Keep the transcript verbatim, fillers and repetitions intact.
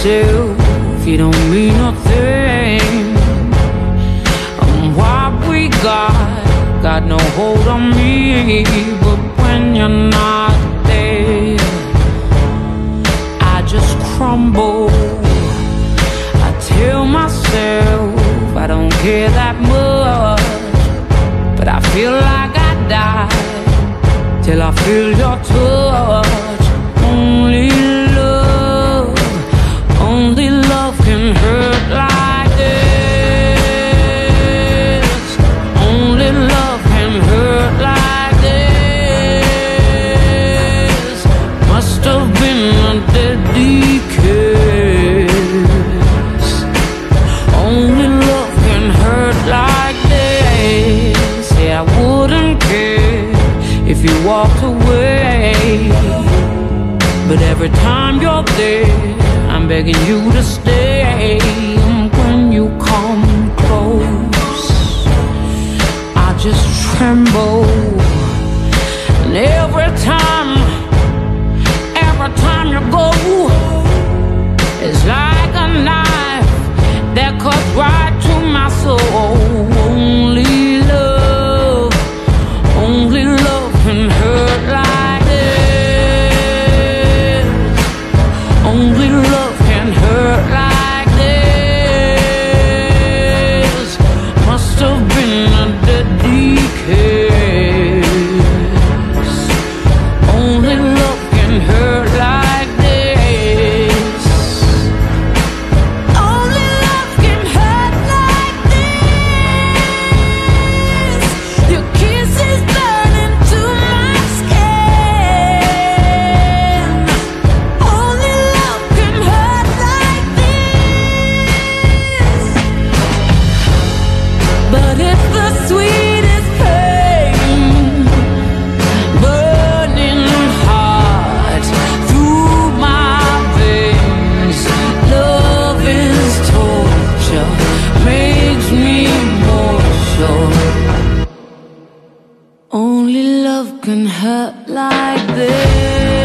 yourself, you don't mean nothing. And what we got, got no hold on me. But when you're not there, I just crumble. I tell myself I don't care that much, but I feel like I die till I feel your touch. Only love, only love can hurt like this. Only love can hurt like this. Must have been a deadly kiss. Only love can hurt like this. Yeah, I wouldn't care if you walked away, but every time you're there, I'm begging you to stay. And when you come close, I just tremble. And every time, every time you go, it's like a knife that cuts right to my soul. Only love, only love can hurt like this. Only love can hurt like this. Must have been a deadly kiss. Only love can hurt like this. Only love can hurt like this. Your kiss is burning to my skin. Only love can hurt like this. But it's the sweetest pain, burning hot through my veins. Love is torture, makes me more sure. Only love can hurt like this.